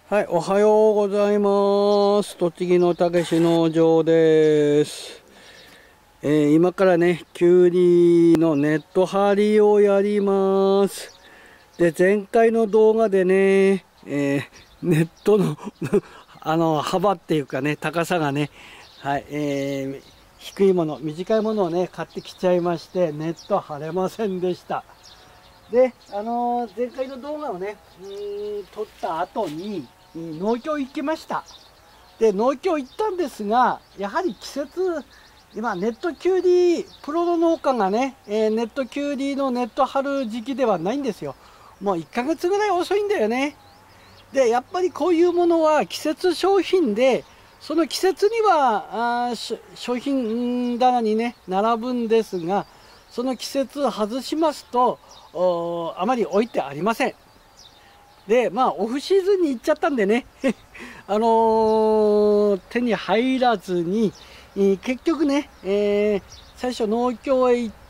はい、おはようございます。栃木のたけし農場です。今からね、きゅうりのネット張りをやります。で、前回の動画でね、ネットの幅っていうかね、高さがね、はい、低いもの、短いものをね、買ってきちゃいまして、ネット張れませんでした。で、前回の動画をね、撮った後に、農協行きました。で、農協行ったんですが、やはり季節、今、ネットキュウリ、プロの農家がね、ネットキュウリのネット張る時期ではないんですよ。もう1ヶ月ぐらい遅いんだよね。で、やっぱりこういうものは季節商品で、その季節には商品棚にね、並ぶんですが、その季節外しますと、あまり置いてありません。で、まあ、オフシーズンに行っちゃったんでね、手に入らずに、結局ね、最初農協へ行って、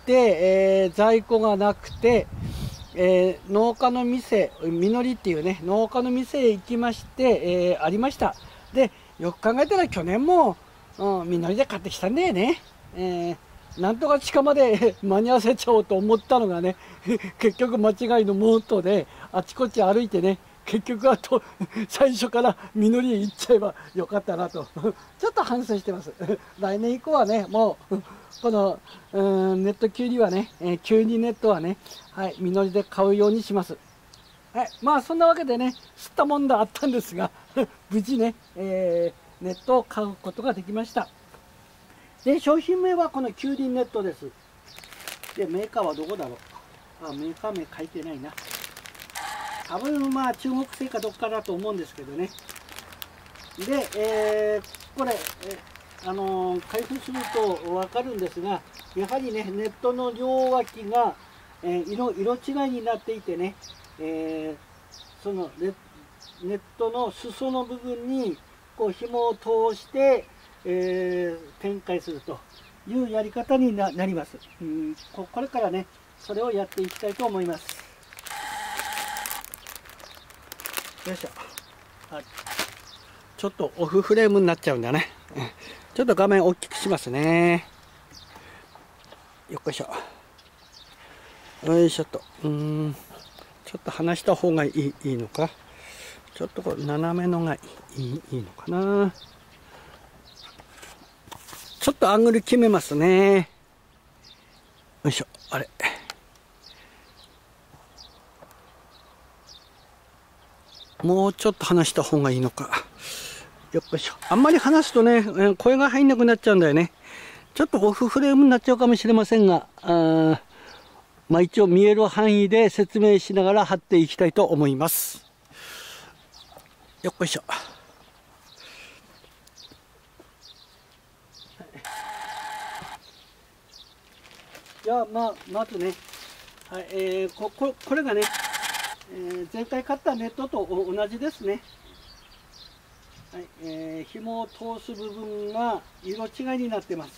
在庫がなくて、農家の店、みのりっていうね、農家の店へ行きまして、ありました。で、よく考えたら去年も、みのりで買ってきたんだよね。なんとか近まで間に合わせちゃおうと思ったのがね、結局間違いのもとで、あちこち歩いてね、結局は最初から実りへ行っちゃえばよかったなと、ちょっと反省してます。来年以降はね、もう、この、ネットキュウリはね、キュウリネットはね、はい、実りで買うようにします。はい、まあそんなわけでね、吸ったもんだあったんですが、無事ね、ネットを買うことができました。で、商品名はこのキュウリネットです。で、メーカーはどこだろう。メーカー名書いてないな。多分まあ中国製かどっかだと思うんですけどね。で、これ、開封すると分かるんですが、やはりね、ネットの両脇が、色違いになっていてね、そのネットの裾の部分にこう紐を通して、展開するというやり方になります。これからね、それをやっていきたいと思います。よいしょ。ちょっとオフフレームになっちゃうんだね。ちょっと画面大きくしますね。よっこいしょ。よいしょと。ちょっと離した方がいいのか。ちょっとこう斜めのがいいのかな。ちょっとアングル決めますね。よいしょ。あれ。もうちょっと離した方がいいのか。よっこいしょ。あんまり離すとね、声が入んなくなっちゃうんだよね。ちょっとオフフレームになっちゃうかもしれませんが、まあ一応見える範囲で説明しながら貼っていきたいと思います。よっこいしょ。じゃあまずね、はい、これがね、前回買ったネットと同じですね。はい、紐を通す部分が色違いになってます。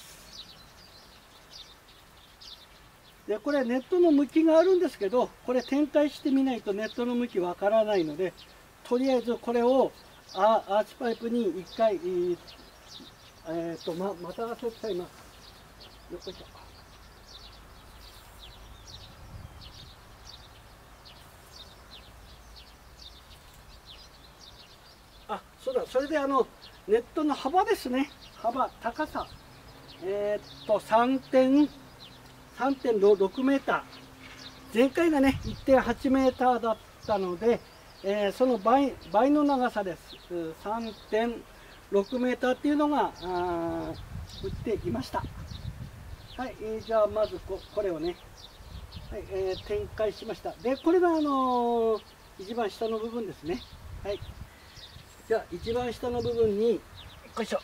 で、これネットの向きがあるんですけど、これ展開してみないとネットの向きわからないので、とりあえずこれをアーチパイプに一回、またがせちゃいます。よっこいしょ。そうだ、それでネットの幅ですね。高さ。3.6 メーター。前回がね、1.8 メーターだったので、その倍の長さです。3.6 メーターっていうのが、売っていました。はい、じゃあまずこれをね、はい、展開しました。で、これが一番下の部分ですね。はい。じゃあ一番下の部分に、よいしょ。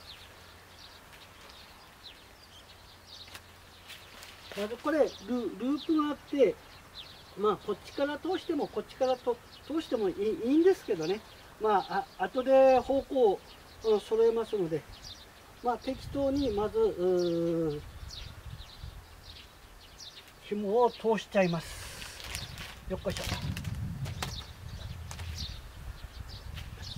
まずこれループがあって、まあこっちから通してもこっちから通してもいいんですけどね、まあ後で方向を揃えますので、まあ適当にまず紐を通しちゃいます。よっこいしょ。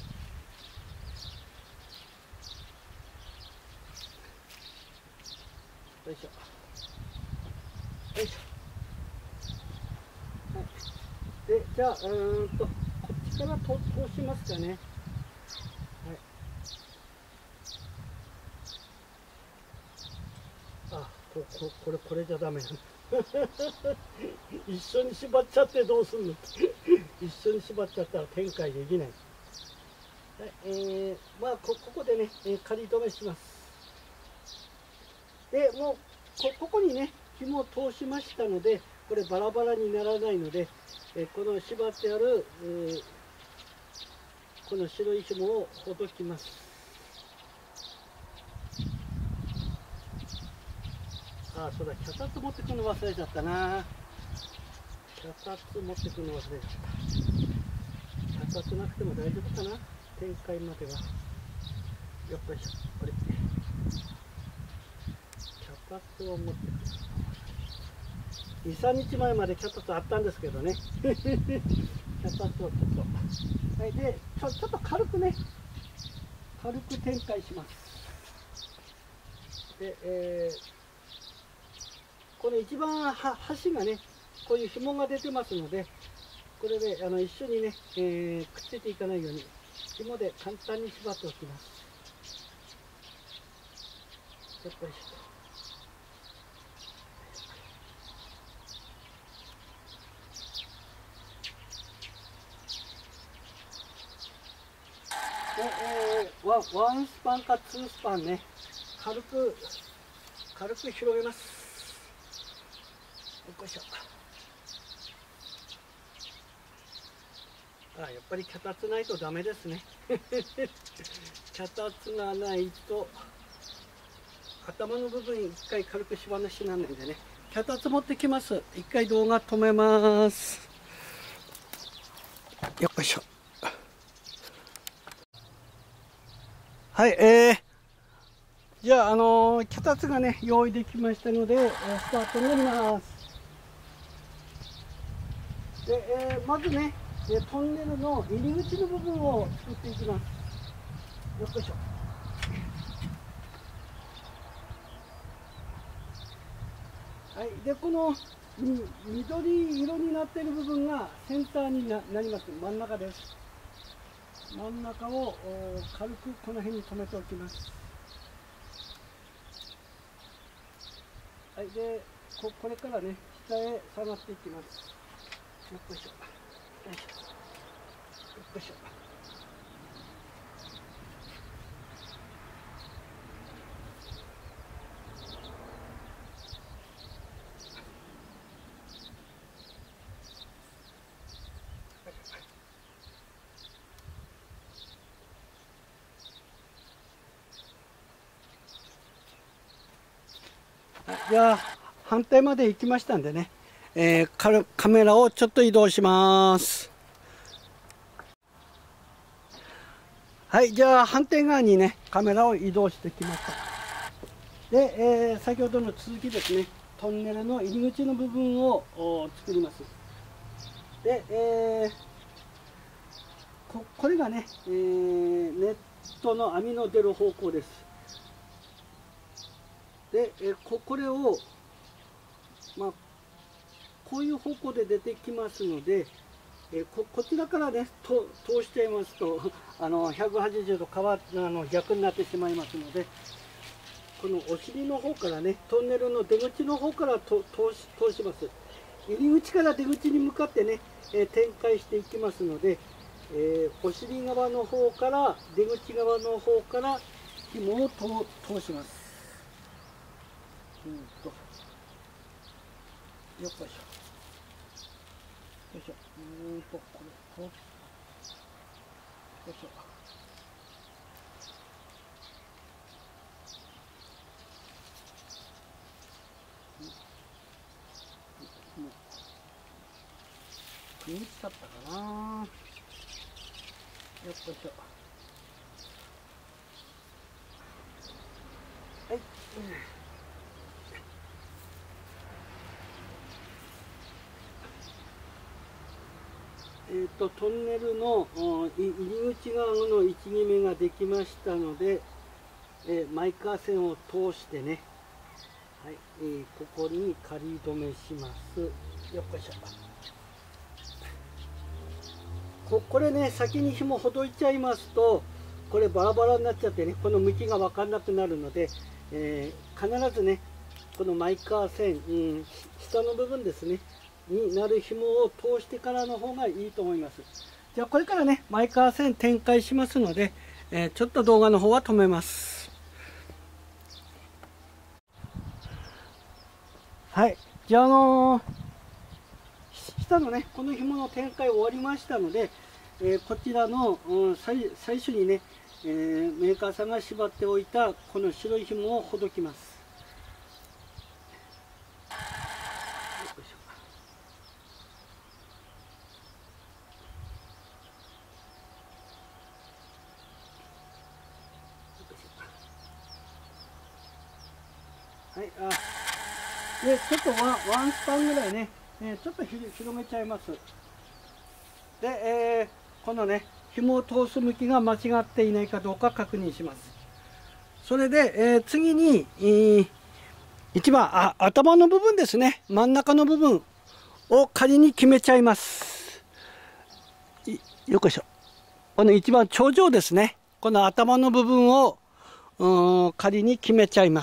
よいしょ。よいしょ。はい。で、じゃあ、こっちから通しますかね。はい。あ、これじゃダメなの。一緒に縛っちゃってどうすんの。一緒に縛っちゃったら展開できない。はい、まあここでね、仮止めします。でもうここにね紐を通しましたので、これバラバラにならないので、この縛ってある、この白い紐をほどきます。あ、そうだ、脚立持ってくるの忘れちゃったな。脚立持ってくるの忘れちゃった。脚立なくても大丈夫かな、展開までは。よっこいしょ。これ脚立を持ってくる。2、3日前まで脚立あったんですけどね。脚立をちょっと、はい、でちょっと軽くね、軽く展開します。で、この一番端がね、こういう紐が出てますので、これで一緒にね、くっついていかないように紐で簡単に縛っておきます。よっこいしょ。で、ワンスパンかツースパンね、軽く広げます。よっこいしょ。あ、やっぱり脚立ないとダメですね。脚立がないと頭の部分一回軽く縛らなしなんでね。脚立持ってきます。一回動画止めます。よっこいしょ。はい、じゃあ、脚立がね用意できましたので、スタートになります。で、まずね、トンネルの入り口の部分を作っていきます。よっこいしょ。はい、でこの緑色になっている部分がセンターになります。真ん中です。真ん中を軽くこの辺に留めておきます。はい、でこれからね下へ下がっていきます。よっこいしょ。よいしょ。よっこいしょ。じゃあ反対まで行きましたんでね、カメラをちょっと移動します。はい、じゃあ反対側にねカメラを移動してきました。で、先ほどの続きですね、トンネルの入り口の部分を作ります。で、これがね、ネットの網の出る方向です。で、これを、まあ、こういう方向で出てきますので、こちらからね通しちゃいますと180度逆になってしまいますので、このお尻の方からねトンネルの出口の方から通します。入り口から出口に向かってね、展開していきますので、お尻側の方から出口側の方から紐を通します。よっこいしょ。よいしょ。これよいしょ。くぐっちゃったかな。よっこいしょ。はい。トンネルの入り口側の位置決めができましたので、マイカー線を通してね、 はい、ここに仮止めします。よっこいしょ。これね、先に紐ほどいちゃいますと、これバラバラになっちゃってね、この向きが分かんなくなるので、必ずね、このマイカー線、下の部分ですね、になる紐を通してからの方がいいと思います。じゃあこれからね、マイカー線展開しますので、ちょっと動画の方は止めます。はい、じゃあ下のね、この紐の展開終わりましたので、こちらの、最初にね、メーカーさんが縛っておいたこの白い紐をほどきます。はい、でちょっとワンスパンぐらいね、ちょっと広げちゃいます。で、このね、紐を通す向きが間違っていないかどうか確認します。それで、次に、一番頭の部分ですね、真ん中の部分を仮に決めちゃいます。よっしょ。この一番頂上ですね、この頭の部分を仮に決めちゃいます。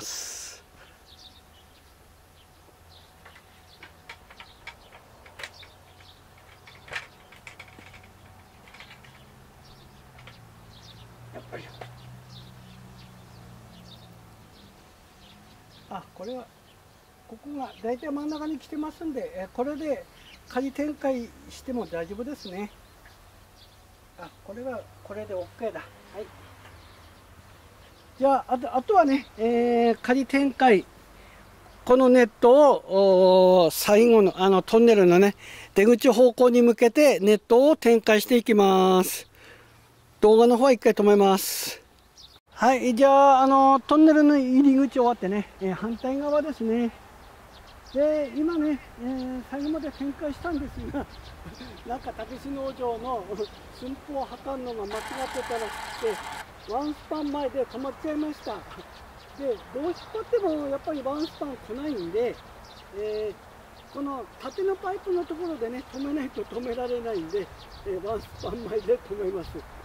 これはここが大体真ん中に来てますんで、これで仮展開しても大丈夫ですね。これはこれで OK だ。はい、じゃああとはね、仮展開、このネットを最後のトンネルのね、出口方向に向けてネットを展開していきます。動画の方は一回止めます。はい、じゃあトンネルの入り口終わってね、反対側ですね。で今ね、最後まで展開したんですがなんかたけし農場の寸法を測るのが間違ってたらしくて、ワンスパン前で止まっちゃいました。でどう引っ張ってもやっぱりワンスパン来ないんで、この縦のパイプのところでね止めないと止められないんで、ワンスパン前で止めます。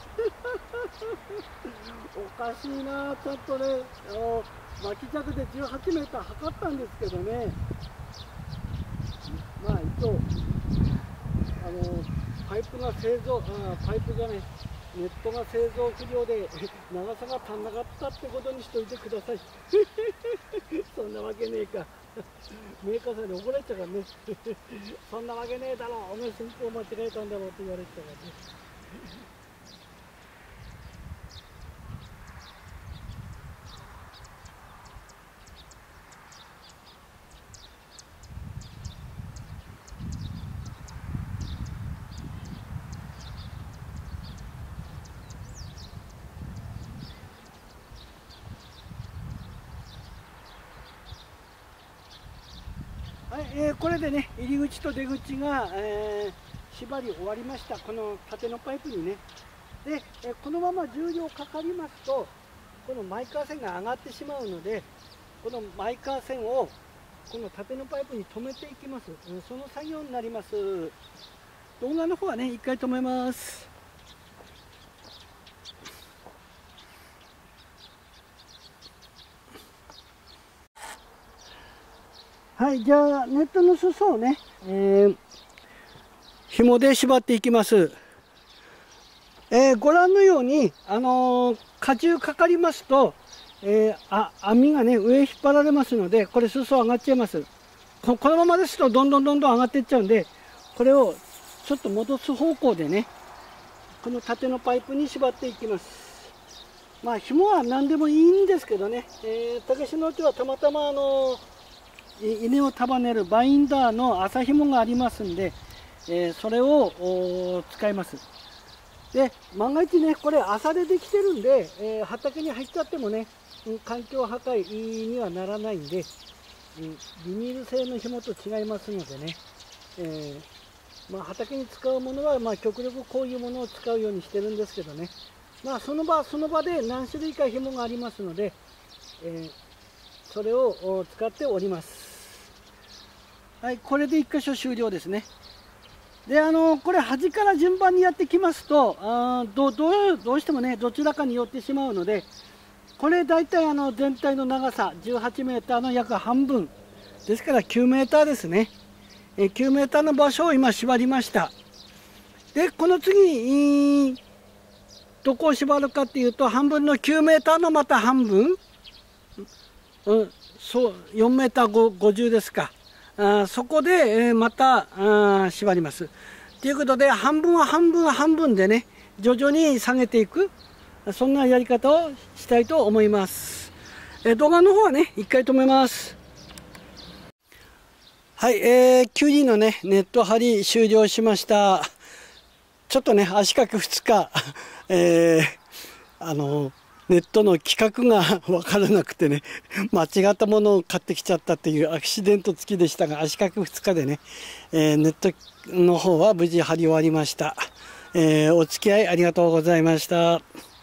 おかしいな、ちょっとね、巻き尺で18メーター測ったんですけどね、まあ一応パイプじゃない、ネットが製造不良で長さが足んなかったってことにしといてください。そんなわけねえか。メーカーさんに怒られちゃうからね。そんなわけねえだろ、お前寸法間違えたんだろうって言われちゃうからね。はい、これでね、入り口と出口が、縛り終わりました。この縦のパイプにね。で、このまま重量かかりますと、このマイカー線が上がってしまうので、このマイカー線をこの縦のパイプに止めていきます。その作業になります。動画の方はね、一回止めます。はい、じゃあネットの裾をね、紐で縛っていきます。ご覧のように、荷重かかりますと、網がね上引っ張られますので、これ裾上がっちゃいます。このままですとどんどん上がっていっちゃうんで、これをちょっと戻す方向でね、この縦のパイプに縛っていきます。まあ紐は何でもいいんですけどね、たけし農協はたまたま稲を束ねるバインダーの麻紐がありますんで、それを使います。で万が一ね、これ麻でできてるんで、畑に入っちゃってもね、環境破壊にはならないんで、ビニール製の紐と違いますのでね、まあ、畑に使うものはまあ極力こういうものを使うようにしてるんですけどね、まあ、その場その場で何種類か紐がありますので、 それを使っております。はい、これで1箇所終了ですね。でこれ端から順番にやってきますとどうしてもねどちらかに寄ってしまうので、これ大体全体の長さ18メーターの約半分ですから9メーターですね。9メーターの場所を今縛りました。でこの次どこを縛るかっていうと、半分の9メーターのまた半分、そう4メーター50ですか。そこでまた縛ります。ということで半分は半分は半分でね徐々に下げていく、そんなやり方をしたいと思います。動画の方はね一回止めます。はい、キュウリのねネット張り終了しました。ちょっとね足掛け2日ネットの規格が分からなくてね間違ったものを買ってきちゃったっていうアクシデント付きでしたが、足掛け2日でね、ネットの方は無事貼り終わりました。お付き合いありがとうございました。